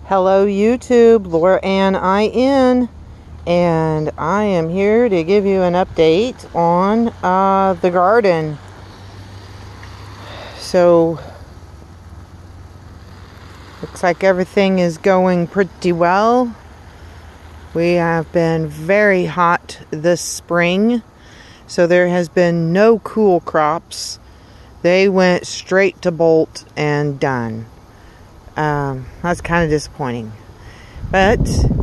Hello YouTube, Laura Ann IN, and I am here to give you an update on the garden. So, looks like everything is going pretty well. We have been very hot this spring, so there has been no cool crops. They went straight to bolt and done. That's kind of disappointing. But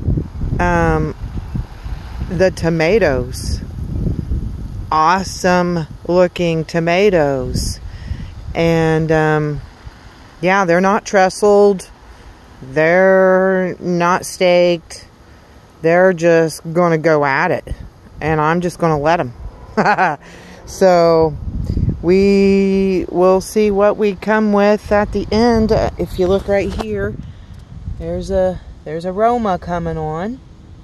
the tomatoes, awesome looking tomatoes, and yeah, they're not trestled, they're not staked, they're just gonna go at it, and I'm just gonna let them. So we will see what we come with at the end. If you look right here, there's aroma coming on.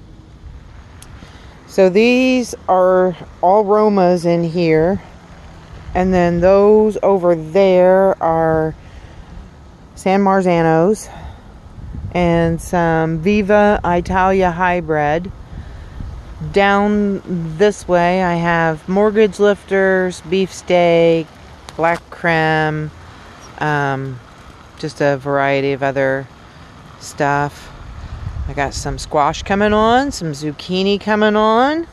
So these are all aromas in here, and then those over there are San Marzanos and some Viva Italia hybrid. Down this way I have mortgage lifters, beefsteak, black creme, just a variety of other stuff. I got some squash coming on, some zucchini coming on.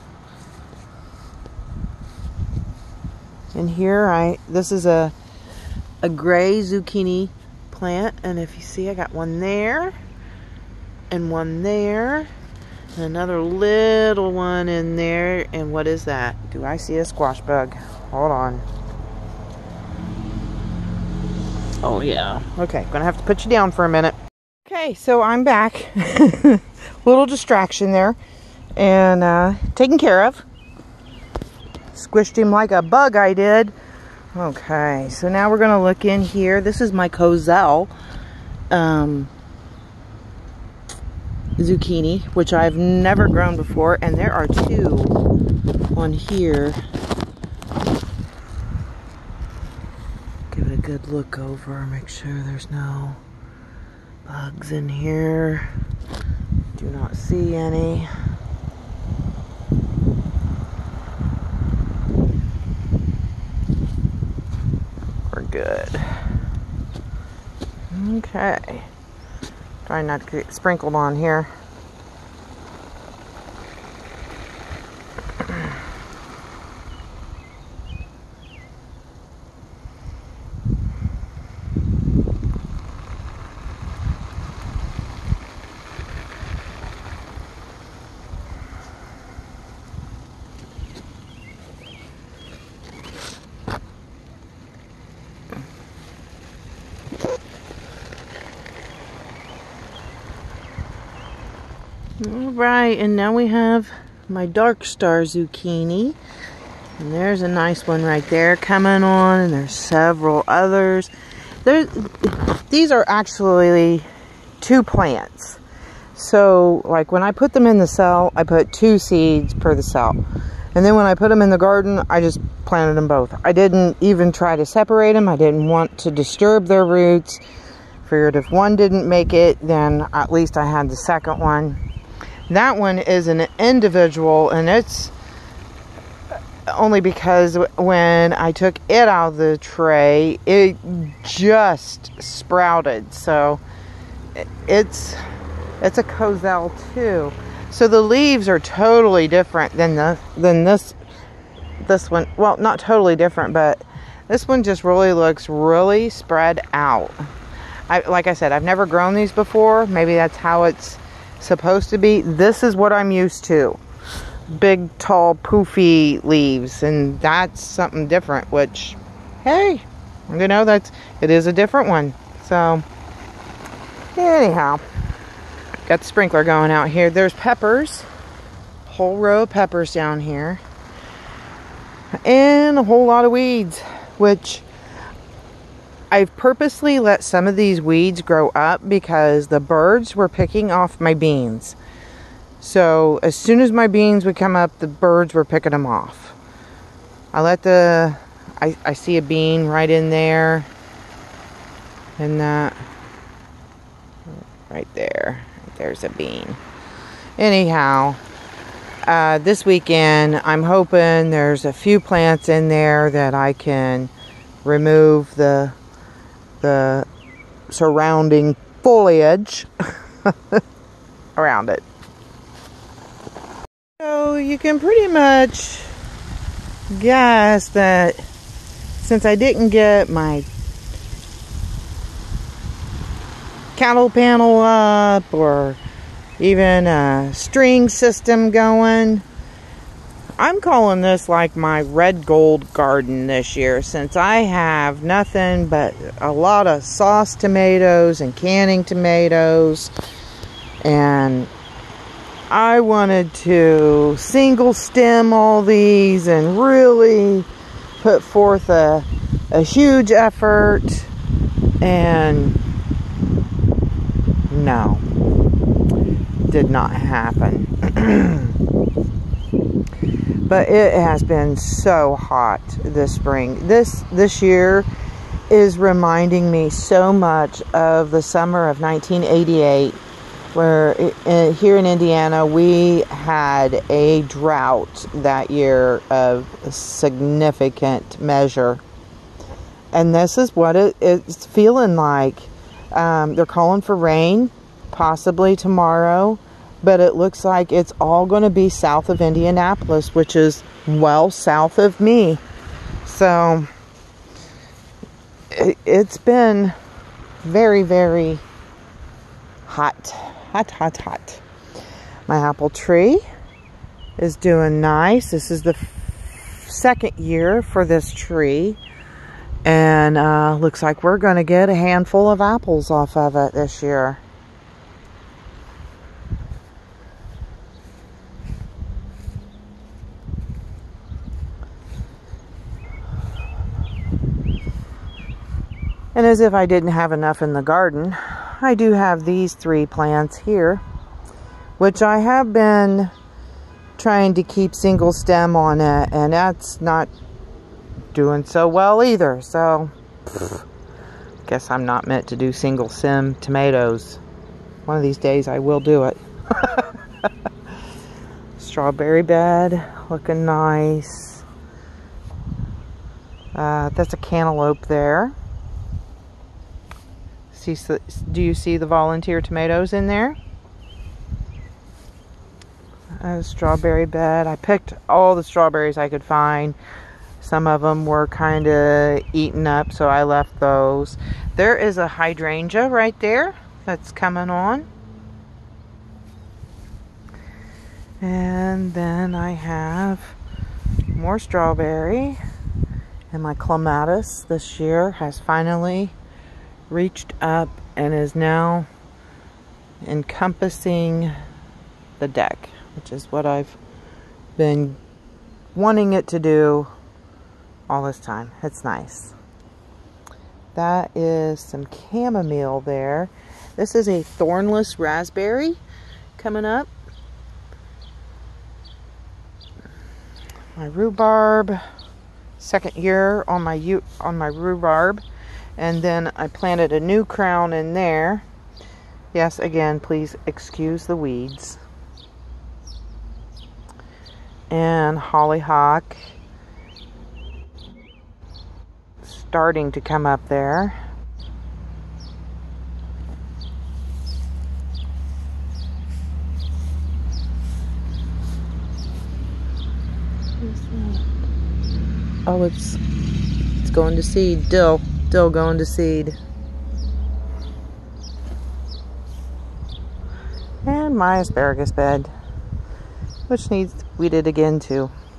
And here this is a gray zucchini plant, and if you see, I got one there and one there. Another little one in there. And what is that? Do I see a squash bug? Hold on. Oh yeah. Okay, gonna have to put you down for a minute. Okay, so I'm back. Little distraction there. And taken care of. Squished him like a bug, I did. Okay, so now we're gonna look in here. This is my Cozell zucchini, which I've never grown before, and there are two on here. Give it a good look over, make sure there's no bugs in here. Do not see any. We're good. Okay. Trying not to get sprinkled on here. Alright, and now we have my Dark Star zucchini. And there's a nice one right there coming on, and there's several others. These are actually two plants. So, like when I put them in the cell, I put 2 seeds per the cell. And then when I put them in the garden, I just planted them both. I didn't even try to separate them. I didn't want to disturb their roots. Figured if one didn't make it, then at least I had the second one. That one is an individual, and it's only because when I took it out of the tray, it just sprouted. So it's a Cozell too. So the leaves are totally different than this one. Well, not totally different, but this one just really looks really spread out. Like I said, I've never grown these before. Maybe that's how it's supposed to be. This is what I'm used to. Big, tall, poofy leaves, and that's something different, which, hey, you know, it is a different one. So, anyhow, got the sprinkler going out here. There's peppers, whole row of peppers down here, and a whole lot of weeds, which I've purposely let some of these weeds grow up because the birds were picking off my beans. So as soon as my beans would come up, the birds were picking them off. I see a bean right in there, and that Right there. There's a bean. Anyhow, this weekend I'm hoping there's a few plants in there that I can remove the surrounding foliage around it. So you can pretty much guess that since I didn't get my cattle panel up or even a string system going, I'm calling this like my red gold garden this year, since I have nothing but a lot of sauce tomatoes and canning tomatoes, and I wanted to single stem all these and really put forth a huge effort, and no, did not happen. But it has been so hot this spring. This year is reminding me so much of the summer of 1988, where here in Indiana we had a drought that year of significant measure. And this is what it's feeling like. They're calling for rain, possibly tomorrow. But it looks like it's all going to be south of Indianapolis, which is well south of me. So it's been very, very hot. Hot. My apple tree is doing nice. This is the second year for this tree. And looks like we're going to get a handful of apples off of it this year. And as if I didn't have enough in the garden, I do have these 3 plants here, which I have been trying to keep single stem on it, and that's not doing so well either. So, guess I'm not meant to do single stem tomatoes. One of these days I will do it. Strawberry bed, looking nice. That's a cantaloupe there. Do you see the volunteer tomatoes in there? A strawberry bed. I picked all the strawberries I could find. Some of them were kind of eaten up, so I left those. There is a hydrangea right there that's coming on. And then I have more strawberry. And my clematis this year has finally reached up and is now encompassing the deck, which is what I've been wanting it to do all this time. It's nice. That is some chamomile there. This is a thornless raspberry coming up. My rhubarb, second year on my rhubarb. And then I planted a new crown in there. Yes, again, please excuse the weeds. And hollyhock starting to come up there. Oh, it's going to seed. Dill going to seed. And my asparagus bed, which needs weeded again too.